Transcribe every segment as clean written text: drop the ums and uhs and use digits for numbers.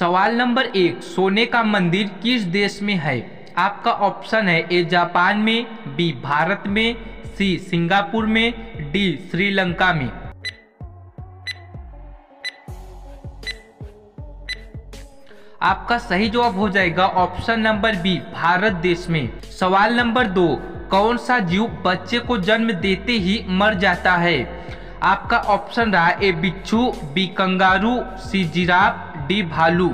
सवाल नंबर 1, सोने का मंदिर किस देश में है? आपका ऑप्शन है ए जापान में, बी भारत में, सी सिंगापुर में, डी श्रीलंका में। आपका सही जवाब हो जाएगा ऑप्शन नंबर बी भारत देश में। सवाल नंबर 2, कौन सा जीव बच्चे को जन्म देते ही मर जाता है? आपका ऑप्शन रहा ए बिच्छू, B kangaroo, C giraffe, D भालू।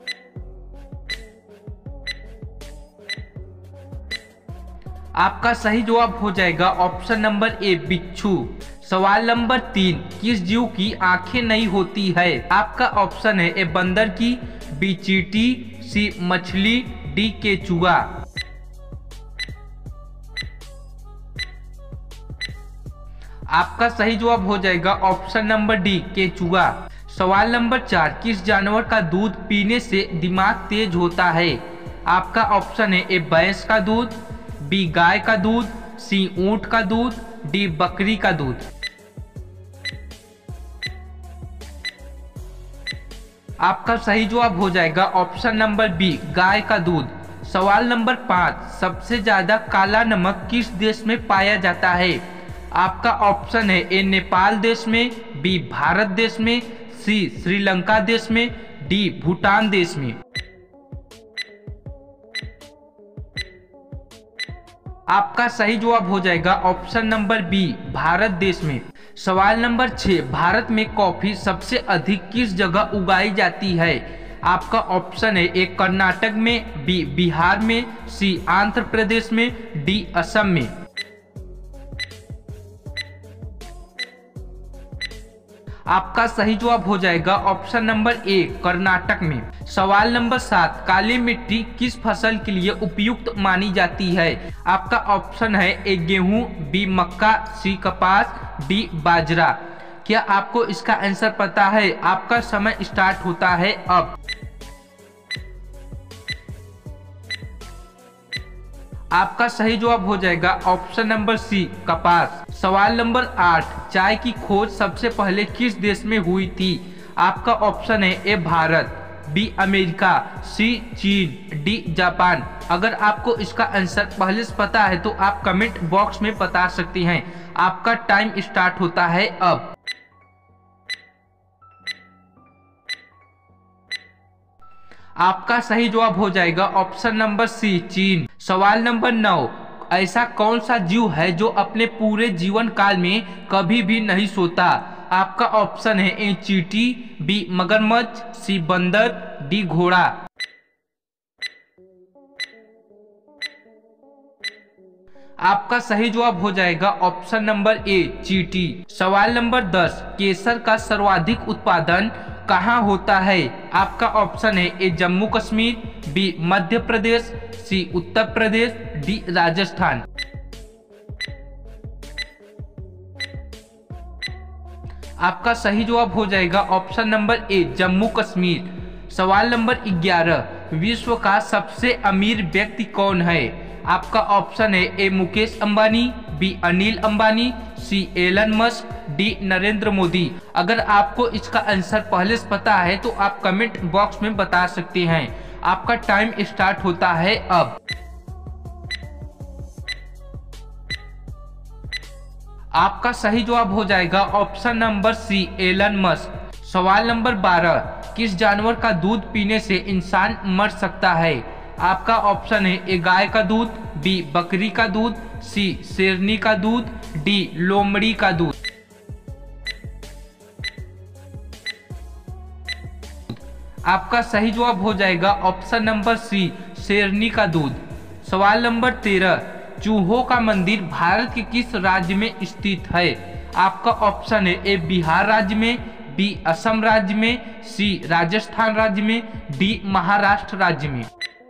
आपका सही जवाब हो जाएगा ऑप्शन नंबर ए बिच्छू। सवाल नंबर 3, किस जीव की आंखें नहीं होती है? आपका ऑप्शन है ए बंदर की, बी चींटी, सी मछली, डी केचुआ। आपका सही जवाब हो जाएगा ऑप्शन नंबर डी केचुआ। सवाल नंबर 4, किस जानवर का दूध पीने से दिमाग तेज होता है? आपका ऑप्शन है ए भैंस का दूध, बी गाय का दूध, सी ऊंट का दूध, डी बकरी का दूध। आपका सही जवाब हो जाएगा ऑप्शन नंबर बी गाय का दूध। सवाल नंबर 5, सबसे ज्यादा काला नमक किस देश में पाया जाता है? आपका ऑप्शन है ए नेपाल देश में, बी भारत देश में, सी श्रीलंका देश में, डी भूटान देश में। आपका सही जवाब हो जाएगा ऑप्शन नंबर बी भारत देश में। सवाल नंबर 6, भारत में कॉफी सबसे अधिक किस जगह उगाई जाती है? आपका ऑप्शन है ए कर्नाटक में, बी बिहार में, सी आंध्र प्रदेश में, डी असम में। आपका सही जवाब हो जाएगा ऑप्शन नंबर ए कर्नाटक में। सवाल नंबर 7, काली मिट्टी किस फसल के लिए उपयुक्त मानी जाती है? आपका ऑप्शन है ए गेहूं, बी मक्का, सी कपास, डी बाजरा। क्या आपको इसका आंसर पता है? आपका समय स्टार्ट होता है अब। आपका सही जवाब हो जाएगा ऑप्शन नंबर सी कपास। सवाल नंबर 8, चाय की खोज सबसे पहले किस देश में हुई थी? आपका ऑप्शन है A Bharat, B America, C चीन, डी जापान। अगर आपको इसका आंसर पहले से पता है तो आप कमेंट बॉक्स में बता सकती हैं। आपका टाइम स्टार्ट होता है अब। आपका सही जवाब हो जाएगा ऑप्शन नंबर सी चीन। सवाल नंबर 9, ऐसा कौन सा जीव है जो अपने पूरे जीवन काल में कभी भी नहीं सोता? आपका ऑप्शन है ए चींटी, बी मगरमच्छ, सी बंदर, डी घोड़ा। आपका सही जवाब हो जाएगा ऑप्शन नंबर ए चींटी। सवाल नंबर 10, केसर का सर्वाधिक उत्पादन कहाँ होता है? आपका ऑप्शन है A Jammu Kashmir, B Madhya Pradesh, C Uttar Pradesh, D Rajasthan. आपका सही जवाब हो जाएगा option number A Jammu Kashmir. सवाल नंबर 11, विश्व का सबसे अमीर व्यक्ति कौन है? आपका ऑप्शन है A Mukesh Ambani, B Anil Ambani, C Elon Musk, D Narendra Modi. अगर आपको इसका आंसर पहले से पता है तो आप कमेंट बॉक्स में बता सकते हैं। आपका टाइम स्टार्ट होता है अब। आपका सही जवाब हो जाएगा option number C Elon Musk. सवाल नंबर 12, किस जानवर का दूध पीने से इंसान मर सकता है? आपका ऑप्शन है ए गाय का दूध, बी बकरी का दूध, सी शेरनी का दूध, डी लोमड़ी का दूध। आपका सही जवाब हो जाएगा ऑप्शन नंबर सी शेरनी का दूध। सवाल नंबर 13, चूहों का मंदिर भारत के किस राज्य में स्थित है? आपका ऑप्शन है ए बिहार राज्य में, बी असम राज्य में, सी राजस्थान राज्य में, डी महाराष्ट्र राज्य में।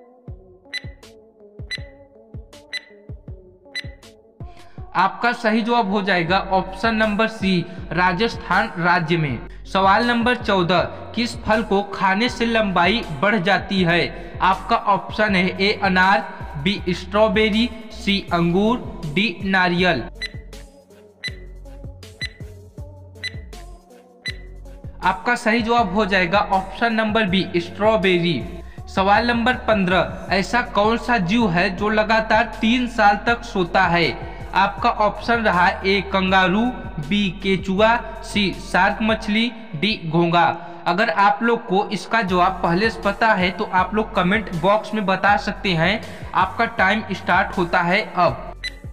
आपका सही जवाब हो जाएगा ऑप्शन नंबर सी राजस्थान राज्य में। सवाल नंबर 14, किस फल को खाने से लंबाई बढ़ जाती है? आपका ऑप्शन है ए अनार, बी स्ट्रॉबेरी, सी अंगूर, डी नारियल। आपका सही जवाब हो जाएगा ऑप्शन नंबर बी, स्ट्रॉबेरी। सवाल नंबर 15, ऐसा कौन सा जीव है जो लगातार 3 साल तक सोता है? आपका ऑप्शन रहा ए कंगारू, बी केचुआ, सी शार्क मछली, डी घोंगा। अगर आप लोग को इसका जवाब पहले से पता है तो आप लोग कमेंट बॉक्स में बता सकते हैं। आपका टाइम स्टार्ट होता है अब।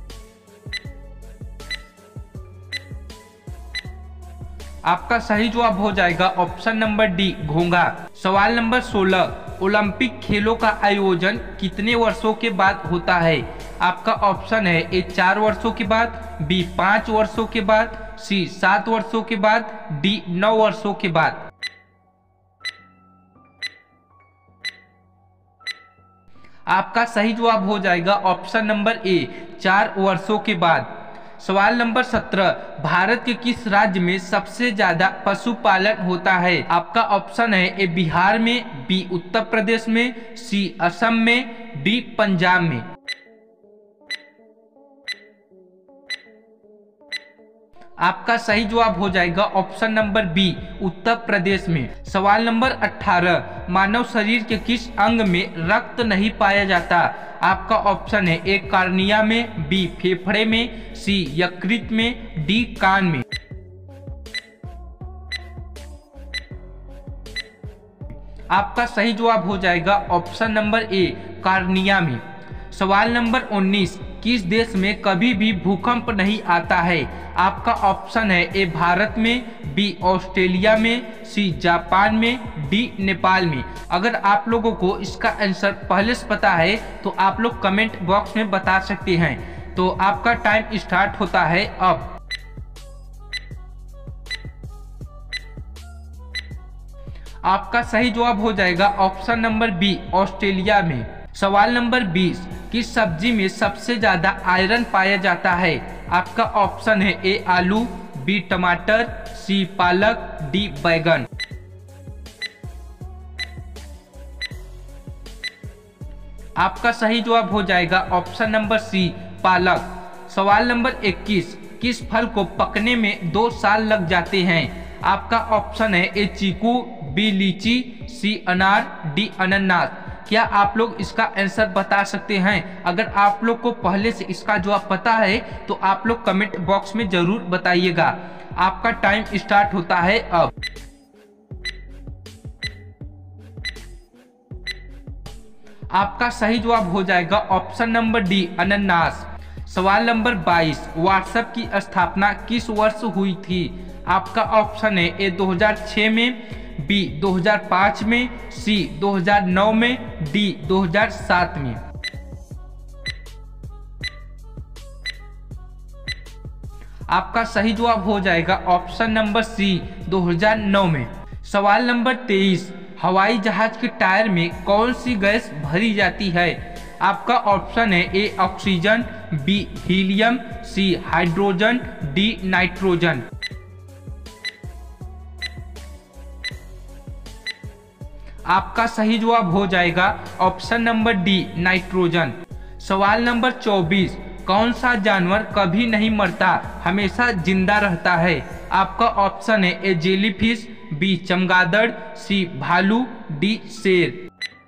आपका सही जवाब हो जाएगा ऑप्शन नंबर डी, घोंगा। सवाल नंबर 16, ओलंपिक खेलों का आयोजन कितने वर्षों के बाद होता है? आपका ऑप्शन है ए 4 वर्षों के बाद, बी 5 वर्षों के बाद, सी 7 वर्षों के बाद, डी 9 वर्षों के बाद। आपका सही जवाब हो जाएगा ऑप्शन नंबर ए, 4 वर्षों के बाद। सवाल नंबर 17, भारत के किस राज्य में सबसे ज्यादा पशुपालन होता है? आपका ऑप्शन है ए बिहार में, बी उत्तर प्रदेश में, सी असम में, डी पंजाब में। आपका सही जवाब हो जाएगा option number B, Uttar Pradesh में। सवाल नंबर 18, मानव शरीर के किस अंग में रक्त नहीं पाया जाता? आपका ऑप्शन है ए कार्निया में, बी फेफड़े में, सी यकृत में, डी कान में। आपका सही जवाब हो जाएगा ऑप्शन नंबर ए, कार्निया में। सवाल नंबर 19, किस देश में कभी भी भूकंप नहीं आता है? आपका ऑप्शन है ए भारत में, बी ऑस्ट्रेलिया में, सी जापान में, डी नेपाल में। अगर आप लोगों को इसका आंसर पहले से पता है तो आप लोग कमेंट बॉक्स में बता सकते हैं। तो आपका टाइम स्टार्ट होता है अब। आपका सही जवाब हो जाएगा ऑप्शन नंबर बी, ऑस्ट्रेलिया में। सवाल नंबर 20, किस सब्जी में सबसे ज्यादा आयरन पाया जाता है? आपका ऑप्शन है ए आलू, बी टमाटर, सी पालक, डी बैगन। आपका सही जवाब हो जाएगा ऑप्शन नंबर सी, पालक। सवाल नंबर 21, किस फल को पकने में 2 साल लग जाते हैं? आपका ऑप्शन है ए चीकू, बी लीची, सी अनार, डी अनानास। क्या आप लोग इसका आंसर बता सकते हैं? अगर आप लोग को पहले से इसका जवाब पता है तो आप लोग कमेंट बॉक्स में जरूर बताइएगा। आपका टाइम स्टार्ट होता है अब। आपका सही जवाब हो जाएगा ऑप्शन नंबर डी, अनानास। सवाल नंबर 22, व्हाट्सएप की स्थापना किस वर्ष हुई थी? आपका ऑप्शन है ए 2006 में, बी 2005 में, सी 2009 में, डी 2007 में। आपका सही जवाब हो जाएगा ऑप्शन नंबर सी, 2009 में। सवाल नंबर 23, हवाई जहाज के टायर में कौन सी गैस भरी जाती है? आपका ऑप्शन है A oxygen, B helium, C hydrogen, D nitrogen. आपका सही जवाब हो जाएगा ऑप्शन नंबर डी, नाइट्रोजन। सवाल नंबर 24, कौन सा जानवर कभी नहीं मरता, हमेशा जिंदा रहता है? आपका ऑप्शन है ए जेलीफिश, बी चमगादड़, सी भालू, डी शेर।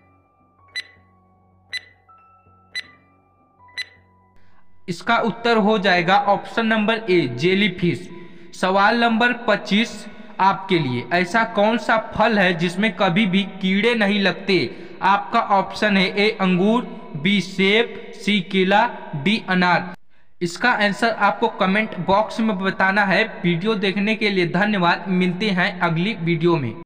इसका उत्तर हो जाएगा ऑप्शन नंबर ए, जेलीफिश। सवाल नंबर 25 आपके लिए, ऐसा कौन सा फल है जिसमें कभी भी कीड़े नहीं लगते? आपका ऑप्शन है ए अंगूर, बी सेब, सी केला, डी अनार। इसका आंसर आपको कमेंट बॉक्स में बताना है। वीडियो देखने के लिए धन्यवाद। मिलते हैं अगली वीडियो में।